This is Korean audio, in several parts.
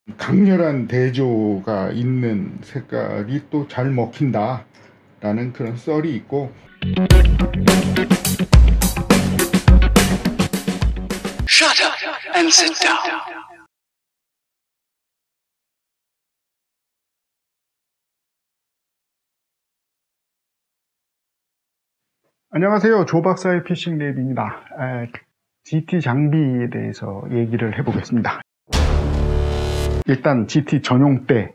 강렬한 대조가 있는 색깔이 또 잘 먹힌다 라는 그런 썰이 있고, Shut up and sit down. 안녕하세요. 조 박사의 피싱 랩입니다. GT 장비에 대해서 얘기를 해보겠습니다. 일단 GT 전용대,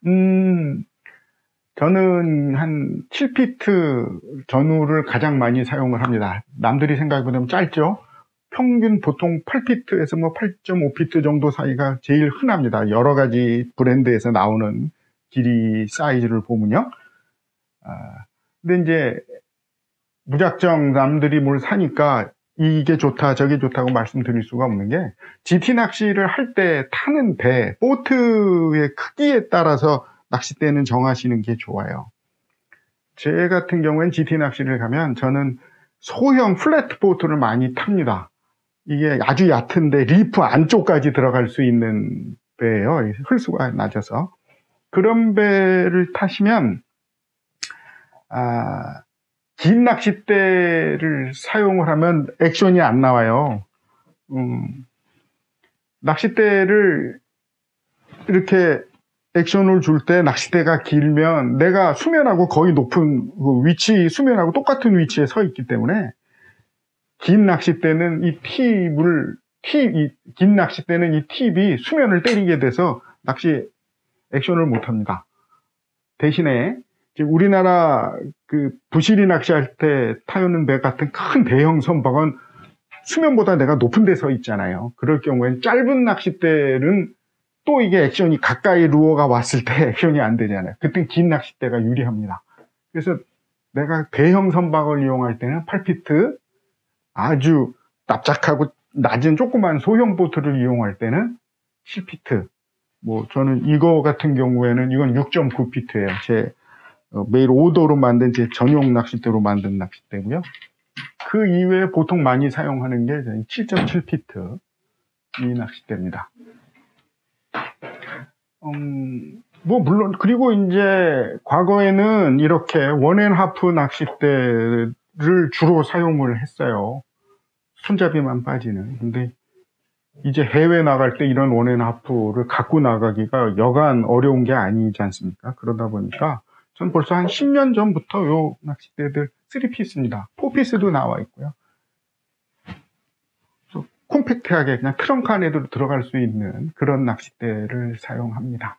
저는 한 7피트 전후를 가장 많이 사용을 합니다. 남들이 생각보다 짧죠? 평균 보통 8피트에서 8.5피트 정도 사이가 제일 흔합니다. 여러 가지 브랜드에서 나오는 길이 사이즈를 보면요. 근데 이제 무작정 남들이 뭘 사니까 이게 좋다 저게 좋다고 말씀드릴 수가 없는 게, GT 낚시를 할 때 타는 배, 보트의 크기에 따라서 낚싯대는 정하시는 게 좋아요. 제 같은 경우엔 GT 낚시를 가면 저는 소형 플랫 보트를 많이 탑니다. 이게 아주 얕은데 리프 안쪽까지 들어갈 수 있는 배예요. 흘수가 낮아서. 그런 배를 타시면 긴 낚싯대를 사용을 하면 액션이 안 나와요. 낚싯대를 이렇게 액션을 줄 때 낚싯대가 길면 내가 수면하고 거의 높은 위치, 수면하고 똑같은 위치에 서 있기 때문에 긴 낚싯대는 긴 낚싯대는 이 팁이 수면을 때리게 돼서 낚시 액션을 못 합니다. 대신에 우리나라 그 부시리 낚시할 때 타는 배 같은 큰 대형 선박은 수면보다 내가 높은 데 서 있잖아요. 그럴 경우엔 짧은 낚싯대는 또 이게 액션이 가까이 루어가 왔을 때 액션이 안 되잖아요. 그땐 긴 낚싯대가 유리합니다. 그래서 내가 대형 선박을 이용할 때는 8피트, 아주 납작하고 낮은 조그만 소형 보트를 이용할 때는 7피트. 저는 이거 같은 경우에는 이건 6.9피트예요. 제 매일 오더로 만든 제 전용 낚싯대로 만든 낚싯대고요. 그 이외에 보통 많이 사용하는 게 7.7피트 이 낚싯대입니다. 물론 그리고 이제 과거에는 이렇게 원앤하프 낚싯대를 주로 사용을 했어요. 손잡이만 빠지는. 근데 이제 해외 나갈 때 이런 원앤하프를 갖고 나가기가 여간 어려운 게 아니지 않습니까? 그러다 보니까 전 벌써 한 10년 전부터 요 낚싯대들 3피스입니다. 4피스도 나와 있고요. 콤팩트하게 그냥 트렁크 안에도 들어갈 수 있는 그런 낚싯대를 사용합니다.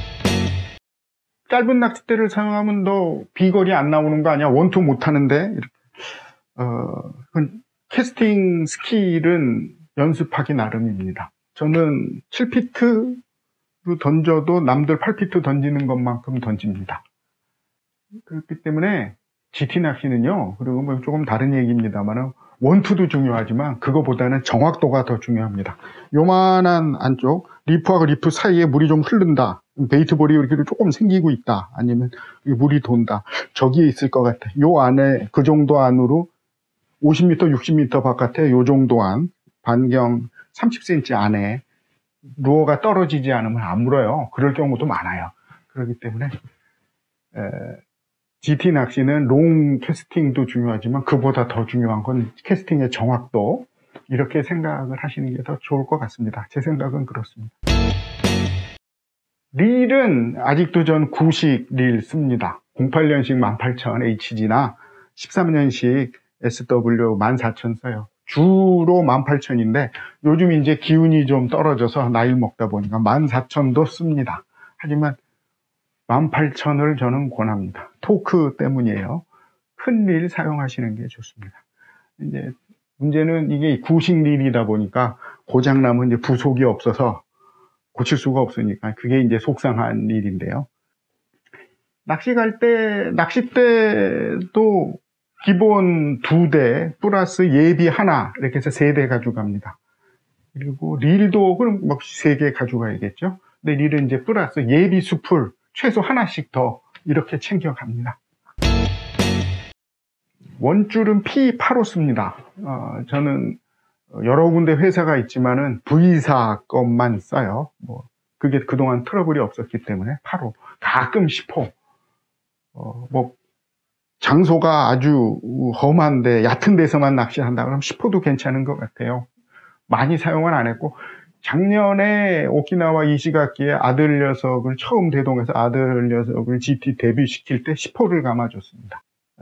짧은 낚싯대를 사용하면 너 비거리 안 나오는 거 아니야? 원투 못 하는데? 이렇게. 캐스팅 스킬은 연습하기 나름입니다. 저는 7피트로 던져도 남들 8피트 던지는 것만큼 던집니다. 그렇기 때문에 GT 낚시는요, 그리고 조금 다른 얘기입니다만 원투도 중요하지만 그거보다는 정확도가 더 중요합니다. 요만한 안쪽, 리프하고 리프 사이에 물이 좀 흐른다, 베이트볼이 이렇게 조금 생기고 있다, 아니면 물이 돈다, 저기에 있을 것 같아. 요 안에, 그 정도 안으로 50m, 60m 바깥에 요 정도 안, 반경 30cm 안에 루어가 떨어지지 않으면 안 물어요. 그럴 경우도 많아요. 그렇기 때문에 GT 낚시는 롱 캐스팅도 중요하지만 그보다 더 중요한 건 캐스팅의 정확도, 이렇게 생각을 하시는 게 더 좋을 것 같습니다. 제 생각은 그렇습니다. 릴은 아직도 전 구식 릴 씁니다. 08년식 18000HG나 13년식 SW 14000 써요. 주로 18000인데 요즘 이제 기운이 좀 떨어져서 나이 먹다 보니까 14000도 씁니다. 하지만 18000을 저는 권합니다. 토크 때문이에요. 큰 릴 사용하시는 게 좋습니다. 이제 문제는 이게 구식 릴이다 보니까 고장나면 이제 부속이 없어서 고칠 수가 없으니까 그게 이제 속상한 일인데요. 낚시 갈 때 낚싯대도 기본 2대 플러스 예비 하나 이렇게 해서 3대 가져갑니다. 그리고 릴도 그럼 3개 가져가야겠죠. 근데 릴은 이제 플러스 예비 수풀 최소 하나씩 더 이렇게 챙겨갑니다. 원줄은 P8호 씁니다. 저는 여러 군데 회사가 있지만은 V사 것만 써요. 그게 그동안 트러블이 없었기 때문에 8호, 가끔 10호. 뭐 장소가 아주 험한데 얕은 데서만 낚시한다 그러면 10호도 괜찮은 것 같아요. 많이 사용은 안 했고, 작년에 오키나와 이시가키에 아들 녀석을 처음 대동해서 아들 녀석을 GT 데뷔시킬 때 10호를 감아줬습니다.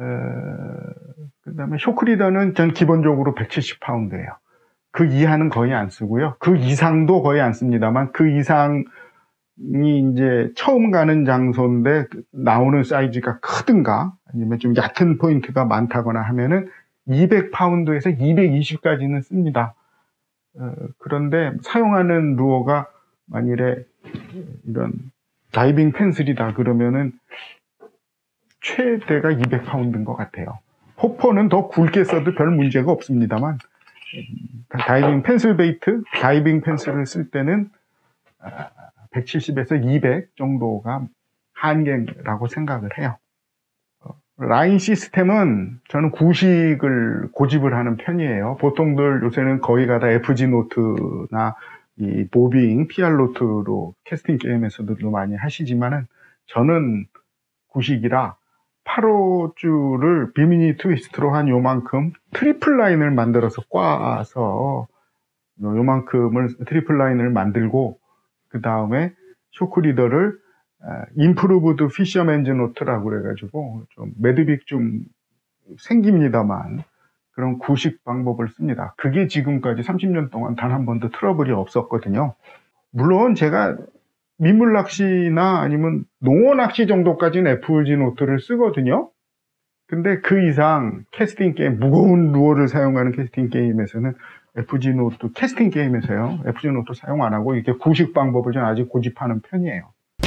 그 다음에 쇼크리더는 전 기본적으로 170파운드예요. 그 이하는 거의 안 쓰고요. 그 이상도 거의 안 씁니다만, 그 이상이 이제 처음 가는 장소인데 나오는 사이즈가 크든가 아니면 좀 얕은 포인트가 많다거나 하면은 200파운드에서 220까지는 씁니다. 그런데 사용하는 루어가 만일에 이런 다이빙 펜슬이다 그러면은 최대가 200파운드인 것 같아요. 호퍼는 더 굵게 써도 별 문제가 없습니다만, 다이빙 펜슬 베이트, 다이빙 펜슬을 쓸 때는 170에서 200 정도가 한계라고 생각을 해요. 라인 시스템은 저는 구식을 고집을 하는 편이에요. 보통들 요새는 거의 가다 FG 노트나 이 보빙, PR 노트로 캐스팅 게임에서도 많이 하시지만은 저는 구식이라 8호줄을 비미니 트위스트로 한 요만큼 트리플 라인을 만들어서 꽈서 요만큼을 트리플 라인을 만들고, 그 다음에 쇼크리더를 임프루브드 피셔맨즈 노트라고 그래가지고 좀 매듭이 좀 생깁니다만 그런 구식 방법을 씁니다. 그게 지금까지 30년 동안 단 한 번도 트러블이 없었거든요. 물론 제가 민물 낚시나 아니면 농어 낚시 정도까지는 FG 노트를 쓰거든요. 근데 그 이상 캐스팅 게임, 무거운 루어를 사용하는 캐스팅 게임에서는 FG 노트, 캐스팅 게임에서요, FG 노트 사용 안 하고 이렇게 구식 방법을 좀 아직 고집하는 편이에요.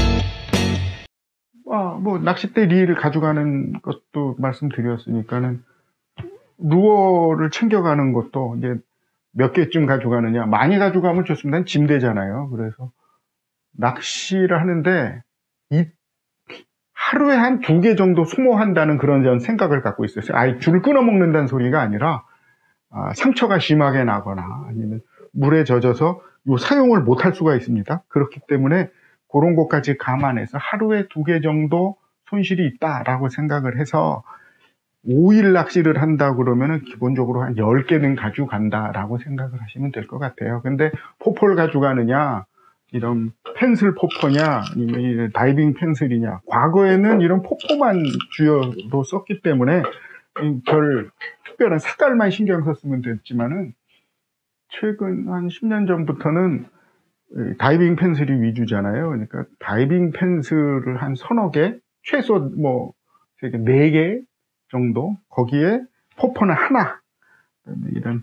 뭐 낚싯대 릴을 가져가는 것도 말씀드렸으니까는 루어를 챙겨가는 것도 이제 몇 개쯤 가져가느냐, 많이 가져가면 좋습니다. 짐되잖아요. 그래서 낚시를 하는데 하루에 한 2개 정도 소모한다는 그런 전 생각을 갖고 있어요. 줄을 끊어먹는다는 소리가 아니라 상처가 심하게 나거나 아니면 물에 젖어서 사용을 못할 수가 있습니다. 그렇기 때문에 그런 것까지 감안해서 하루에 2개 정도 손실이 있다라고 생각을 해서 5일 낚시를 한다 그러면은 기본적으로 한 10개는 가져간다라고 생각을 하시면 될 것 같아요. 근데 포포를 가져가느냐, 이런 펜슬 포퍼냐, 아니면 다이빙 펜슬이냐. 과거에는 이런 포포만 주요로 썼기 때문에 별 특별한 색깔만 신경 썼으면 됐지만은 최근 한 10년 전부터는 다이빙 펜슬이 위주잖아요. 그러니까 다이빙 펜슬을 한 서너 개, 최소 뭐 4개 정도, 거기에 포퍼는 하나, 이런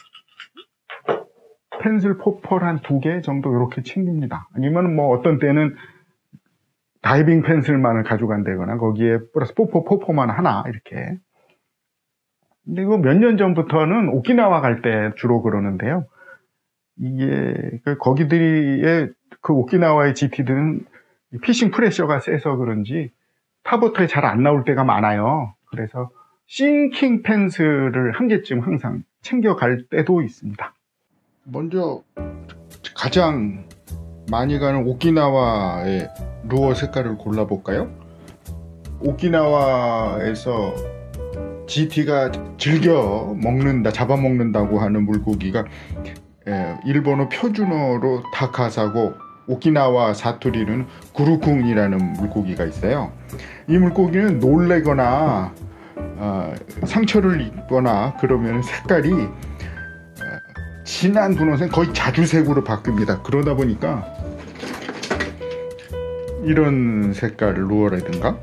펜슬 포퍼를 한 2개 정도 이렇게 챙깁니다. 아니면 뭐 어떤 때는 다이빙 펜슬만을 가져간다거나 거기에 플러스 포포만 하나 이렇게. 근데 이거 몇 년 전부터는 오키나와 갈 때 주로 그러는데요. 이게 거기들의 그 오키나와의 GT들은 피싱 프레셔가 세서 그런지 타버터에 잘 안 나올 때가 많아요. 그래서 싱킹 펜슬을 한 개쯤 항상 챙겨갈 때도 있습니다. 먼저 가장 많이 가는 오키나와의 루어 색깔을 골라볼까요? 오키나와에서 GT가 즐겨 먹는다, 잡아먹는다고 하는 물고기가 일본어 표준어로 다카사고, 오키나와 사투리는 구루쿵이라는 물고기가 있어요. 이 물고기는 놀래거나 상처를 입거나 그러면 색깔이 진한 분홍색, 거의 자주색으로 바뀝니다. 그러다 보니까 이런 색깔 루어라든가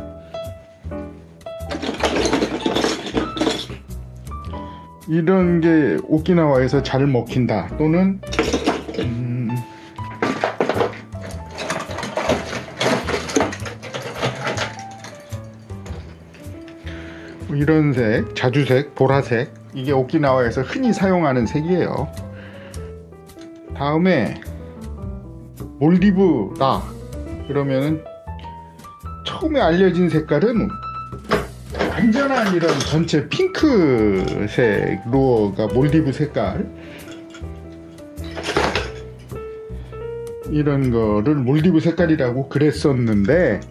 이런 게 오키나와에서 잘 먹힌다, 또는 이런 색, 자주색, 보라색, 이게 오키나와에서 흔히 사용하는 색이에요. 다음에 몰디브다 그러면은 처음에 알려진 색깔은 완전한 이런 전체 핑크색 루어가 몰디브 색깔. 이런 거를 몰디브 색깔이라고 그랬었는데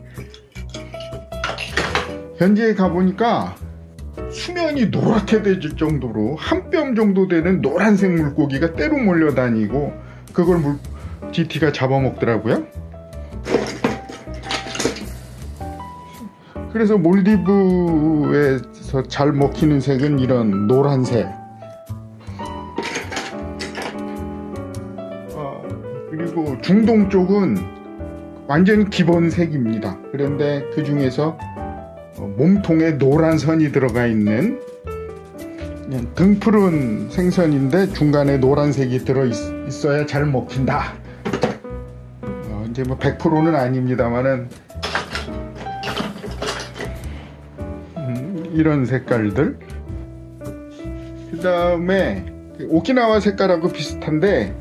현지에 가보니까 수면이 노랗게 되질 정도로 한 뼘 정도 되는 노란색 물고기가 때로 몰려다니고 그걸 GT가 잡아먹더라고요. 그래서 몰디브에서 잘 먹히는 색은 이런 노란색, 그리고 중동 쪽은 완전 기본 색입니다. 그런데 그 중에서 몸통에 노란 선이 들어가 있는 그냥 등푸른 생선인데 중간에 노란색이 들어있어야 잘 먹힌다. 이제 뭐 100%는 아닙니다만은 이런 색깔들. 그 다음에 오키나와 색깔하고 비슷한데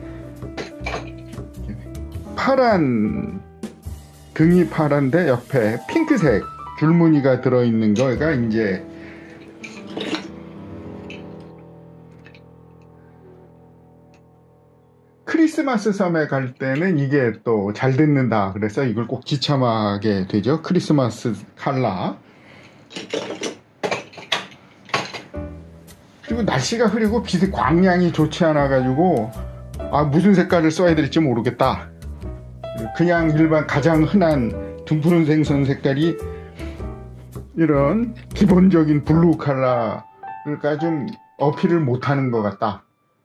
파란, 등이 파란데 옆에 핑크색 줄무늬가 들어있는 거가 이제 크리스마스 섬에 갈 때는 이게 또 잘 듣는다. 그래서 이걸 꼭 지참하게 되죠. 크리스마스 칼라. 그리고 날씨가 흐리고 빛의 광량이 좋지 않아 가지고 무슨 색깔을 써야 될지 모르겠다. 그냥 일반 가장 흔한 등푸른 생선 색깔이 이런 기본적인 블루 컬러가 좀 어필을 못하는 것 같다.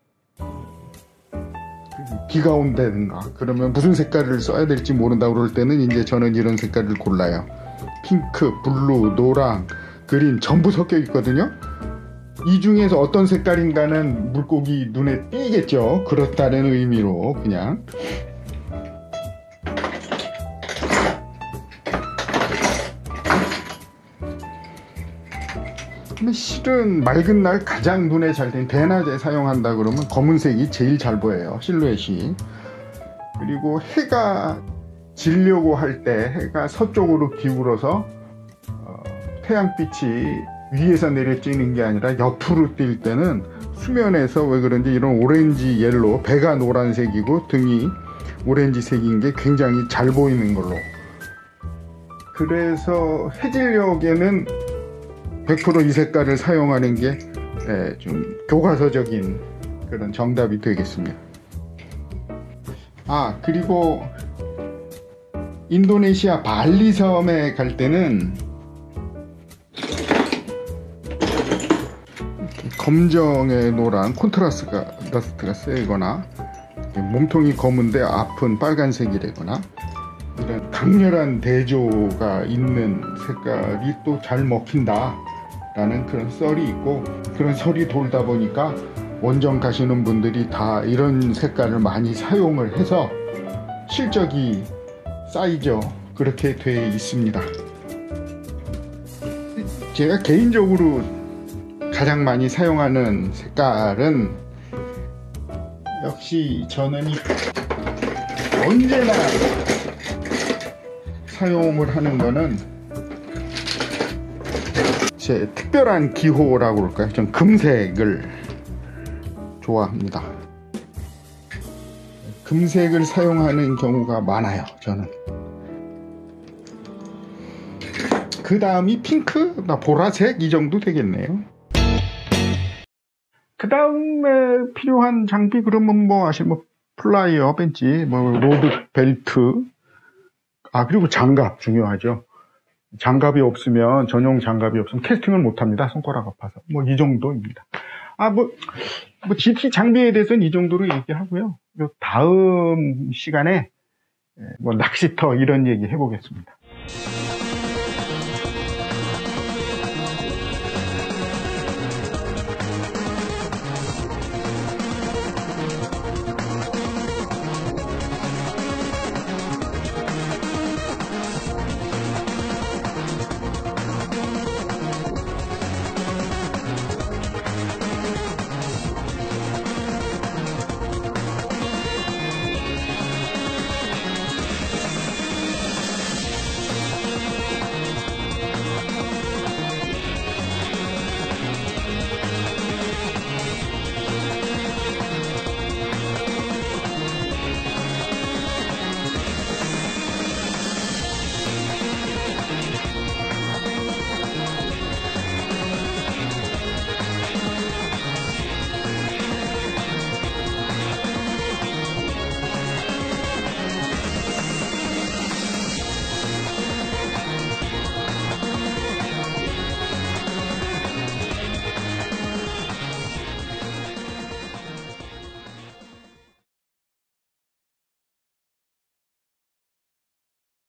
비가 온다든가 그러면 무슨 색깔을 써야 될지 모른다 그럴 때는 이제 저는 이런 색깔을 골라요. 핑크, 블루, 노랑, 그린 전부 섞여 있거든요. 이 중에서 어떤 색깔인가는 물고기 눈에 띄겠죠. 그렇다는 의미로 그냥. 실은 맑은 날 가장 눈에 잘 띄는 대낮에 사용한다 그러면 검은색이 제일 잘 보여요. 실루엣이. 그리고 해가 지려고 할 때 해가 서쪽으로 기울어서 태양빛이 위에서 내려쬐는 게 아니라 옆으로 뛸 때는 수면에서 왜 그런지 이런 오렌지 옐로, 배가 노란색이고 등이 오렌지색인 게 굉장히 잘 보이는 걸로. 그래서 해질녘에는 100% 이 색깔을 사용하는 게 좀 교과서적인 그런 정답이 되겠습니다. 그리고 인도네시아 발리 섬에 갈 때는 검정에 노란 콘트라스트가 세거나 몸통이 검은데 앞은 빨간색이라거나 이런 강렬한 대조가 있는 색깔이 또 잘 먹힌다 라는 그런 썰이 있고, 그런 설이 돌다 보니까 원정 가시는 분들이 다 이런 색깔을 많이 사용을 해서 실적이 쌓이죠. 그렇게 돼 있습니다. 제가 개인적으로 가장 많이 사용하는 색깔은 역시 저는 언제나 사용을 하는 거는 제 특별한 기호라고 그럴까요? 전 금색을 좋아합니다. 금색을 사용하는 경우가 많아요. 저는. 그 다음이 핑크, 보라색 이 정도 되겠네요. 그 다음에 필요한 장비 그러면 플라이어, 벤치, 로드, 벨트, 그리고 장갑 중요하죠. 장갑이 없으면, 전용 장갑이 없으면 캐스팅을 못합니다. 손가락 아파서. 이 정도입니다. GT 장비에 대해서는 이 정도로 얘기하고요. 다음 시간에 낚시터 이런 얘기 해보겠습니다.